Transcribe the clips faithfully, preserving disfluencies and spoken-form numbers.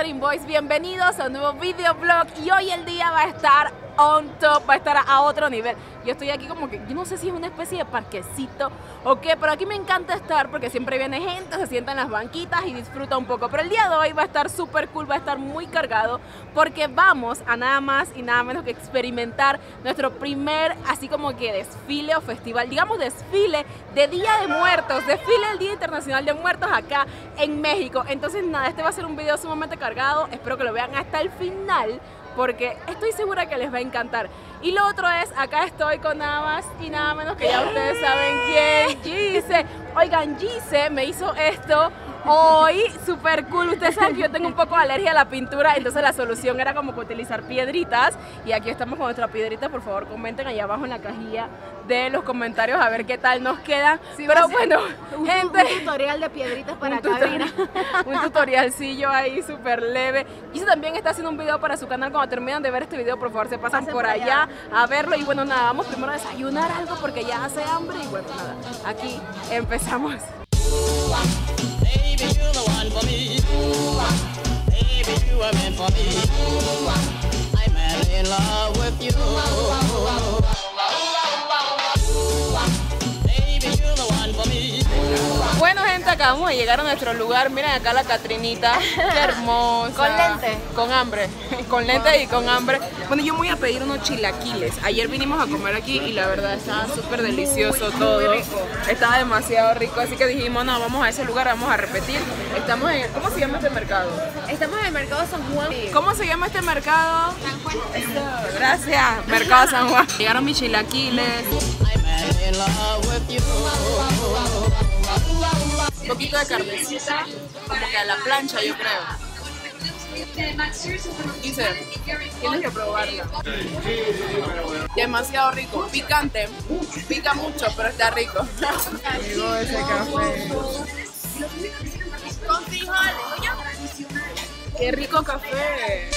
Catherine Boyce, bienvenidos a un nuevo videoblog y hoy el día va a estar on top, va a estar a otro nivel. Yo estoy aquí como que, yo no sé si es una especie de parquecito o qué, pero aquí me encanta estar porque siempre viene gente, se sienta en las banquitas y disfruta un poco. Pero el día de hoy va a estar súper cool, va a estar muy cargado porque vamos a nada más y nada menos que experimentar nuestro primer, así como que desfile o festival, digamos desfile de Día de Muertos, desfile del Día Internacional de Muertos acá en México. Entonces nada, este va a ser un video sumamente cargado, espero que lo vean hasta el final porque estoy segura que les va a encantar. Y lo otro es, acá estoy con nada más y nada menos que ya ustedes saben quién, Gise. Oigan, Gise me hizo esto hoy, súper cool. Ustedes saben que yo tengo un poco de alergia a la pintura, entonces la solución era como que utilizar piedritas. Y aquí estamos con nuestra piedrita, por favor comenten allá abajo en la cajilla de los comentarios a ver qué tal nos queda. Sí, pero bueno, un, gente, un tutorial de piedritas para un, acá, tutorial, un tutorialcillo ahí súper leve. Gise también está haciendo un video para su canal. Cuando terminan de ver este video, por favor se pasan, pasen por, por allá, allá a verlo. Y bueno, nada, vamos primero a desayunar algo porque ya hace hambre. Y bueno, nada, aquí empezamos. Baby, you're the one for me. Baby, you are meant for me. I'm madly in love with you. Baby, you're the one for me. Bueno, gente, acabamos de llegar a nuestro lugar. Miren acá la Catrinita, qué hermosa. Con lente. Con hambre, con lente y con hambre. Bueno, yo me voy a pedir unos chilaquiles. Ayer vinimos a comer aquí y la verdad estaba súper delicioso todo. Muy rico. Estaba demasiado rico, así que dijimos, no, vamos a ese lugar, vamos a repetir. Estamos en, ¿cómo se llama este mercado? Estamos en el mercado San Juan. ¿Cómo se llama este mercado? San Juan. Eso, gracias, mercado San Juan. Llegaron mis chilaquiles. Un poquito de carnecita, como que a la plancha, yo creo. Dice, tienes que probarla. Demasiado rico, picante, pica mucho, pero está rico. Llegó ese café. Con frijoles, ¿oye? Qué rico café.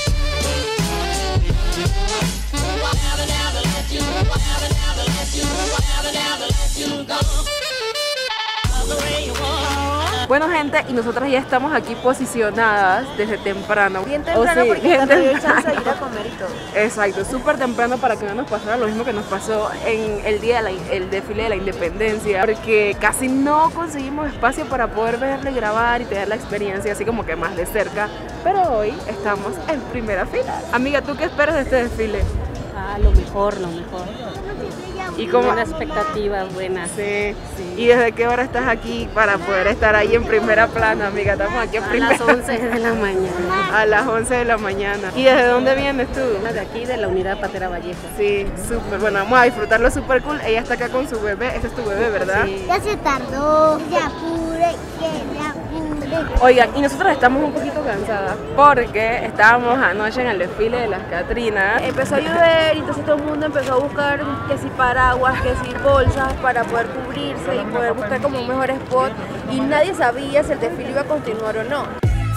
Bueno, gente, y nosotras ya estamos aquí posicionadas desde temprano. Bien temprano, oh, sí, porque nos dio el chance de ir a comer y todo. Exacto, súper temprano para que no nos pasara lo mismo que nos pasó en el día del el desfile de la independencia, porque casi no conseguimos espacio para poder verlo y grabar y tener la experiencia así como que más de cerca. Pero hoy estamos en primera fila. Amiga, ¿tú qué esperas de este desfile? Ah, lo mejor, lo mejor. ¿Y cómo? Una expectativa buena. Sí. Sí. ¿Y desde qué hora estás aquí para poder estar ahí en primera plana, amiga? Estamos aquí en a primera. A las once de la mañana. A las once de la mañana. ¿Y desde dónde vienes tú? De aquí, de la unidad Patera Vallejo. Sí, súper. Bueno, vamos a disfrutarlo súper cool. Ella está acá con su bebé. Ese es tu bebé, ¿verdad? Sí. Ya se tardó, ya apure, que ya apure. Oigan, y nosotros estamos un poquito cansadas porque estábamos anoche en el desfile de las Catrinas. Empezó a llover y entonces todo el mundo empezó a buscar que si paraguas, que si bolsas para poder cubrirse y poder buscar como un mejor spot, y nadie sabía si el desfile iba a continuar o no.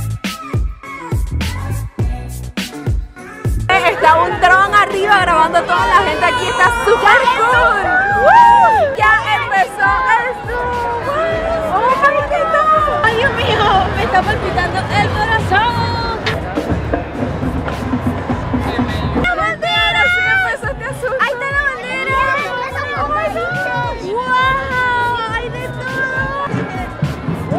Está un dron arriba grabando a toda la gente aquí, está súper cool. ¡Woo! Ya empezó esto. ¡Oh, mariquita! ¡Ay, Dios mío! Me está palpitando el corazón. ¡La bandera! ¡Sí empezaste a asustar! ¡Ahí está la bandera! ¡Oh, my God! ¡Wow! ¡Hay de todo!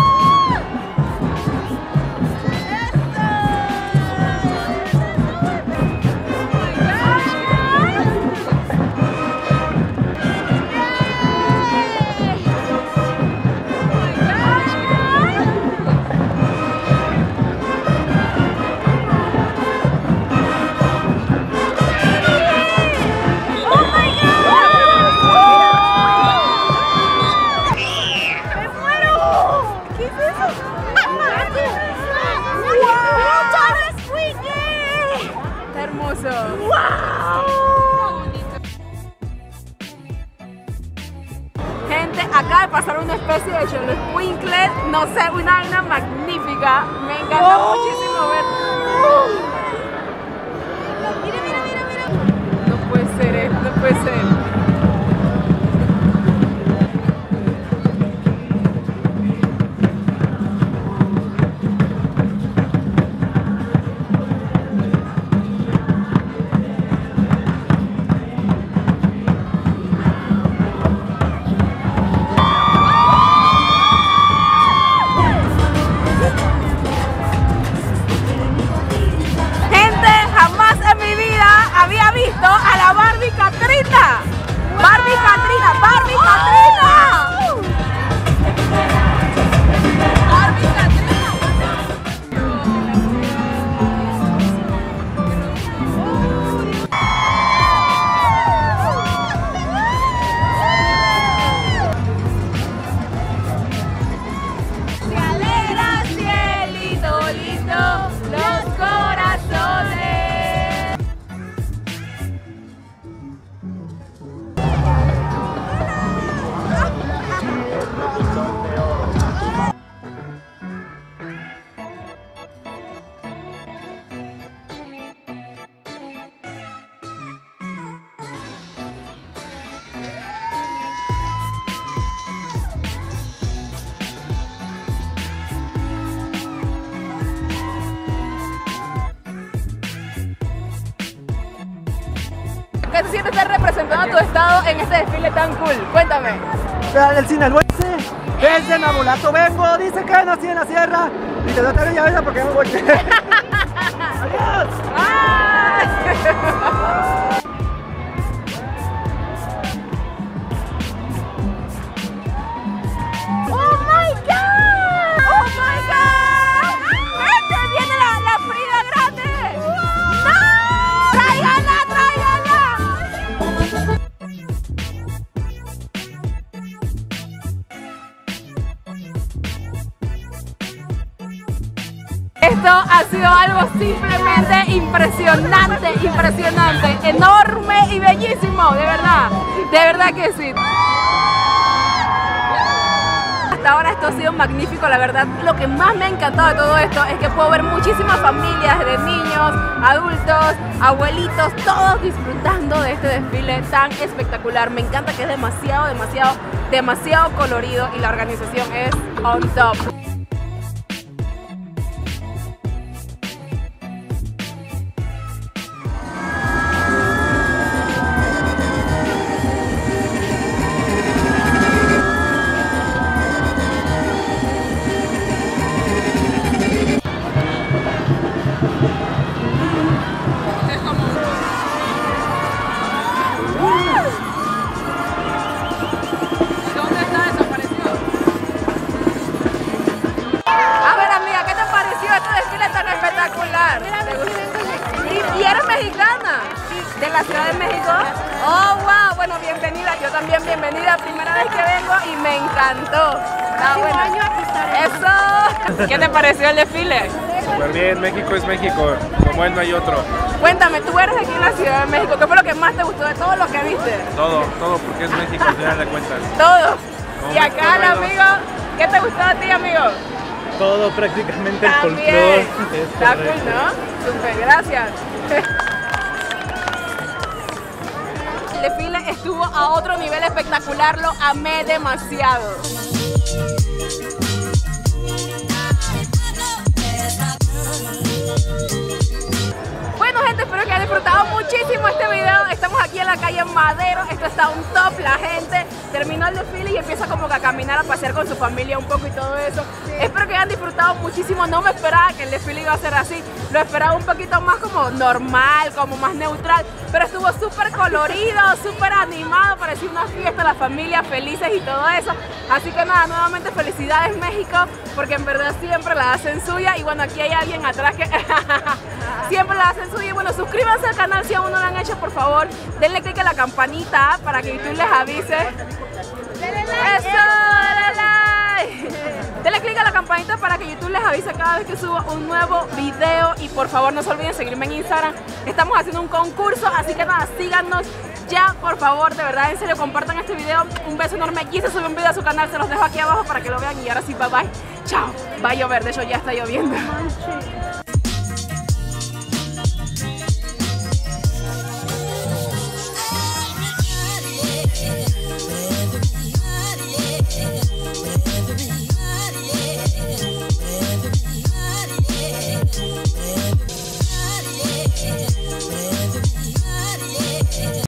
Gente, acaba de pasar una especie de show Winkler, no sé, una vaina magnífica. Me encanta oh. muchísimo ver. Mira, mira, mira, mira. No puede ser, eh, no puede ser. se siente estar representando a tu estado en este desfile tan cool? Cuéntame. El sinaloense es de Nabolato, vengo, dice que nací en la sierra y te doy ya ves porque me voy. Adiós. ¡Ay! ¡Oh my God! ¡Oh my God! ¡Gente, viene la, la Frida grande! ¡No! ¡Tráiganla, tráiganla! Esto ha sido algo simplemente impresionante, impresionante, enorme y bellísimo, de verdad, de verdad que sí. Hasta ahora esto ha sido magnífico, la verdad. Lo que más me ha encantado de todo esto es que puedo ver muchísimas familias de niños, adultos, abuelitos, todos disfrutando de este desfile tan espectacular. Me encanta que es demasiado, demasiado, demasiado colorido y la organización es on top. ¿Y eres mexicana? ¿De la Ciudad de México? Oh, wow, bueno, bienvenida, yo también bienvenida, primera vez que vengo y me encantó. Está bueno. Eso. ¿Qué te pareció el desfile? Súper bien, México es México, como él no hay otro. Cuéntame, tú eres de aquí en la Ciudad de México, ¿qué fue lo que más te gustó de todo lo que viste? Todo, todo porque es México al final de cuentas. Todo. Como Y acá el amigo, ¿qué te gustó a ti, amigo? Todo prácticamente el También. folclore. Está cool, ¿no? Súper, gracias. El desfile estuvo a otro nivel espectacular, lo amé demasiado. Bueno, gente, espero que hayan disfrutado muchísimo este video. Estamos aquí en la calle Madero, esto está un top, la gente terminó el desfile y empieza como que a caminar, a pasear con su familia un poco y todo eso. Sí. Espero que hayan disfrutado muchísimo, no me esperaba que el desfile iba a ser así, lo esperaba un poquito más como normal, como más neutral, pero estuvo súper colorido, súper animado, parecía una fiesta, las familias felices y todo eso. Así que nada, nuevamente felicidades México, porque en verdad siempre la hacen suya. Y bueno, aquí hay alguien atrás que siempre la hacen suya. Y bueno, suscríbanse al canal si aún no lo han hecho, por favor. Denle click a la campanita para que YouTube les avise. ¡Eso! ¡Dale like! Denle click a la campanita para que YouTube les avise cada vez que subo un nuevo video. Y por favor no se olviden seguirme en Instagram. Estamos haciendo un concurso, así que nada, síganos ya, por favor, de verdad, en serio, compartan este video. Un beso enorme. Aquí se sube un video a su canal, se los dejo aquí abajo para que lo vean. Y ahora sí, bye bye. Chao. Va a llover, de hecho ya está lloviendo.